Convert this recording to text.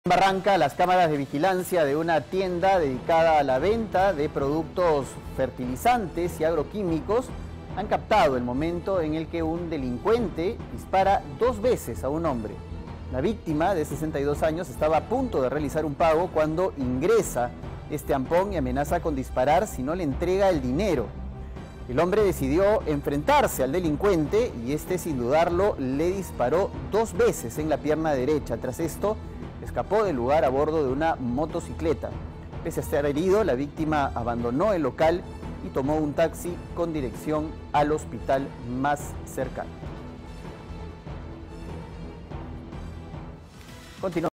Barranca, las cámaras de vigilancia de una tienda dedicada a la venta de productos fertilizantes y agroquímicos han captado el momento en el que un delincuente dispara 2 veces a un hombre. La víctima, de 62 años, estaba a punto de realizar un pago cuando ingresa este ampón y amenaza con disparar si no le entrega el dinero. El hombre decidió enfrentarse al delincuente y este, sin dudarlo, le disparó 2 veces en la pierna derecha. Tras esto, escapó del lugar a bordo de una motocicleta. Pese a estar herido, la víctima abandonó el local y tomó un taxi con dirección al hospital más cercano. Continuamos.